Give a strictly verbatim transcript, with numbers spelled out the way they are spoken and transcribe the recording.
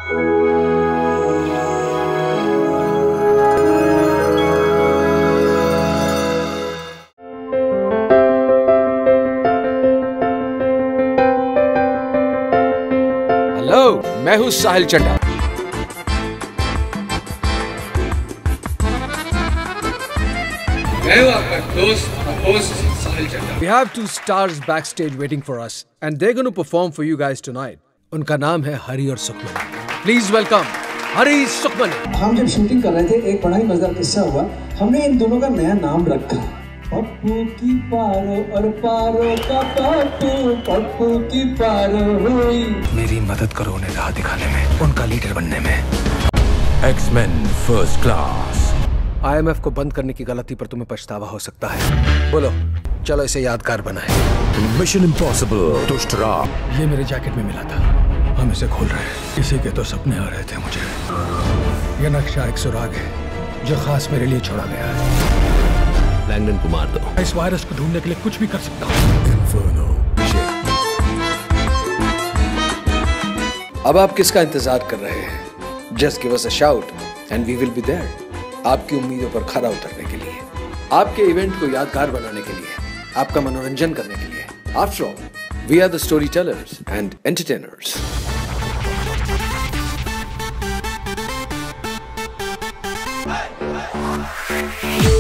Hello, मैं हूँ साहिल चड्ढा। मैं हूँ आपका दोस्त, host Sahil Chadha. We have two stars backstage waiting for us, and they're going to perform for you guys tonight. उनका नाम है हरी और सुखमनी। Please welcome हरी सुखमनी। हम जब शूटिंग कर रहे थे, एक बड़ा ही मजेदार किस्सा हुआ। हमने इन दोनों का नया नाम रखा, पप्पू की पारो और पारो का पप्पू, पप्पू की पारो हुई। मेरी मदद करो उन्हें राह दिखाने में, उनका लीडर बनने में। X Men first class. I M F को बंद करने की गलती पर तुम्हें पछतावा हो सकता है। बोलो, चलो इसे यादगार बनाएं। मिशन इम्पॉसिबल दुष्ट राम। ये मेरे जैकेट में मिला था, हम इसे खोल रहे हैं। इसी के तो सपने आ रहे थे मुझे। ये नक्शा एक सुराग है जो खास मेरे लिए छोड़ा गया है। लैंगडन को मार दो। इस वायरस को ढूंढने के लिए कुछ भी कर सकता हूँ। अब आप किसका इंतजार कर रहे हैं? Just give us a shout and we will be there. आपकी उम्मीदों पर खरा उतरने के लिए, आपके इवेंट को यादगार बनाने के लिए, आपका मनोरंजन करने के लिए। After all, we are the story tellers and entertainers. You